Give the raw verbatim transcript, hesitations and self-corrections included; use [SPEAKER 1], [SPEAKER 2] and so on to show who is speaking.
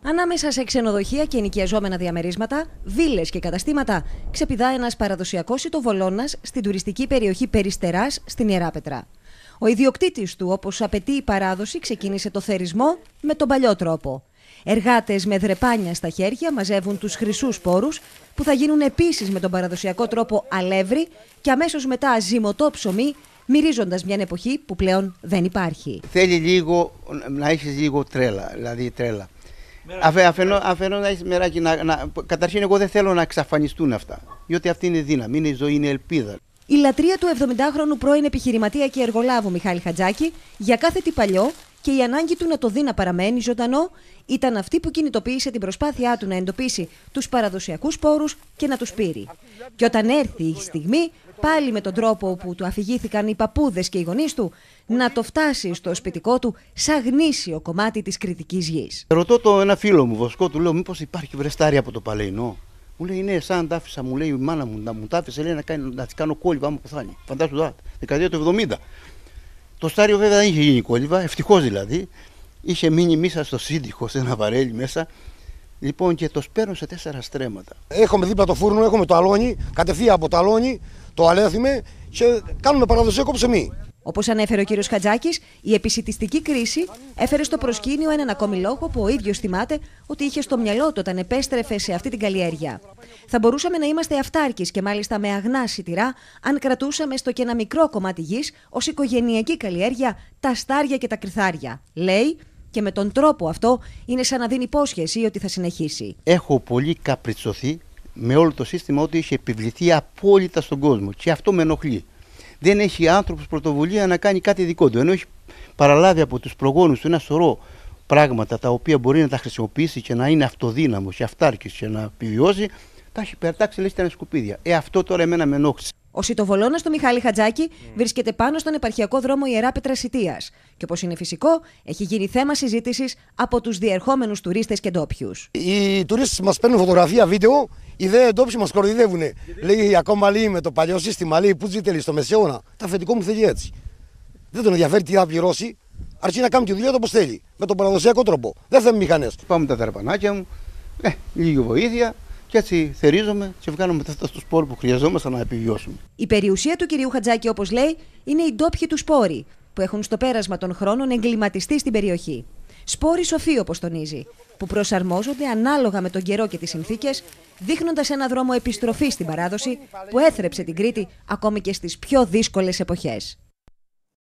[SPEAKER 1] Ανάμεσα σε ξενοδοχεία και ενοικιαζόμενα διαμερίσματα, βίλες και καταστήματα, ξεπηδά ένας παραδοσιακός ιτοβολώνας στην τουριστική περιοχή Περιστεράς στην Ιεράπετρα. Ο ιδιοκτήτης του, όπως απαιτεί η παράδοση, ξεκίνησε το θερισμό με τον παλιό τρόπο. Εργάτες με δρεπάνια στα χέρια μαζεύουν τους χρυσούς σπόρους, που θα γίνουν επίσης με τον παραδοσιακό τρόπο αλεύρι και αμέσως μετά ζυμωτό ψωμί, μυρίζοντας μια εποχή που πλέον δεν υπάρχει.
[SPEAKER 2] Θέλει λίγο να έχεις λίγο τρέλα, δηλαδή τρέλα. Αφενός να έχεις μεράκι, να, να, καταρχήν εγώ δεν θέλω να εξαφανιστούν αυτά, διότι αυτή είναι δύναμη, είναι η ζωή, είναι ελπίδα.
[SPEAKER 1] Η λατρεία του εβδομηντάχρονου πρώην επιχειρηματία και εργολάβου Μιχάλη Χατζάκη για κάθε τι παλιό και η ανάγκη του να το δει να παραμένει ζωντανό ήταν αυτή που κινητοποίησε την προσπάθειά του να εντοπίσει τους παραδοσιακούς σπόρους και να τους πείρει. Και όταν έρθει η στιγμή, πάλι με τον τρόπο που του αφηγήθηκαν οι παππούδες και οι γονείς του, να το φτάσει στο σπιτικό του σαν γνήσιο κομμάτι της κρητικής γης.
[SPEAKER 2] Ρωτώ το ένα φίλο μου, Βοσκό, του λέω: μήπως υπάρχει βρεστάρι από το Παλαιινό? Μου λέει: ναι, σαν τα άφησα, μου λέει η μάνα μου, να μου τα άφησε, λέει, να, κάνει, να της κάνω κόλυβα άμα πεθάνει. Φαντάσου τώρα, δεκαετία του εβδομήντα. Το στάριο βέβαια δεν είχε γίνει κόλυβα, ευτυχώς δηλαδή. Είχε μείνει μέσα στο σύντυχο, σε ένα βαρέλι μέσα. Λοιπόν, και το σπέρνω σε τέσσερα στρέμματα.
[SPEAKER 3] Έχουμε δίπλα το φούρνο, έχουμε το αλόνι, κατευθείαν από το αλόνι, το αλέθιμε και κάνουμε παραδοσιακό ψωμί.
[SPEAKER 1] Όπως ανέφερε ο κύριος Χατζάκης, η επισιτιστική κρίση έφερε στο προσκήνιο έναν ακόμη λόγο που ο ίδιος θυμάται ότι είχε στο μυαλό του όταν επέστρεφε σε αυτή την καλλιέργεια. Θα μπορούσαμε να είμαστε αυτάρκεις και μάλιστα με αγνά σιτηρά, αν κρατούσαμε στο και ένα μικρό κομμάτι γης ως οικογενειακή καλλιέργεια τα στάρια και τα κρυθάρια, λέει, και με τον τρόπο αυτό είναι σαν να δίνει υπόσχεση ότι θα συνεχίσει.
[SPEAKER 2] Έχω πολύ καπριτσωθεί με όλο το σύστημα ότι είχε επιβληθεί απόλυτα στον κόσμο και αυτό με ενοχλεί. Δεν έχει άνθρωπος πρωτοβουλία να κάνει κάτι δικό του, ενώ έχει παραλάβει από τους προγόνους του ένα σωρό πράγματα τα οποία μπορεί να τα χρησιμοποιήσει και να είναι αυτοδύναμος και αυτάρκης και να επιβιώσει, τα έχει περτάξει, λέει, στα σκουπίδια. Ε, αυτό τώρα εμένα με ενόχλησε.
[SPEAKER 1] Ο σιτοβολώνας του Μιχάλη Χατζάκη mm. βρίσκεται πάνω στον επαρχιακό δρόμο Ιεράπετρας Ιτίας και, όπως είναι φυσικό, έχει γίνει θέμα συζήτησης από τους διερχόμενους τουρίστες και ντόπιους.
[SPEAKER 3] Οι τουρίστες μας παίρνουν φωτογραφία, βίντεο, οι δε ντόπιοι μας κοροϊδεύουν. Λέει ακόμα λέει με το παλιό σύστημα, λέει που ζείτε στο μεσαίωνα. Τα αφεντικό μου θέλει έτσι. Δεν τον ενδιαφέρει τι θα πληρώσει, αρκεί να κάνει τη δουλειά του όπως θέλει, με τον παραδοσιακό τρόπο. Δεν θέλει μηχανές.
[SPEAKER 2] Πάμε τα δαρπανάκια μου, ε, λίγη βοήθεια. Και έτσι θερίζομαι και βγάλουμε αυτά στους σπόρους που χρειαζόμαστε να επιβιώσουμε.
[SPEAKER 1] Η περιουσία του κυρίου Χατζάκη, όπως λέει, είναι οι ντόπιοι του σπόροι, που έχουν στο πέρασμα των χρόνων εγκληματιστεί στην περιοχή. Σπόροι σοφοί, όπως τονίζει, που προσαρμόζονται ανάλογα με τον καιρό και τις συνθήκες, δείχνοντας ένα δρόμο επιστροφής στην παράδοση που έθρεψε την Κρήτη ακόμη και στις πιο δύσκολες εποχές.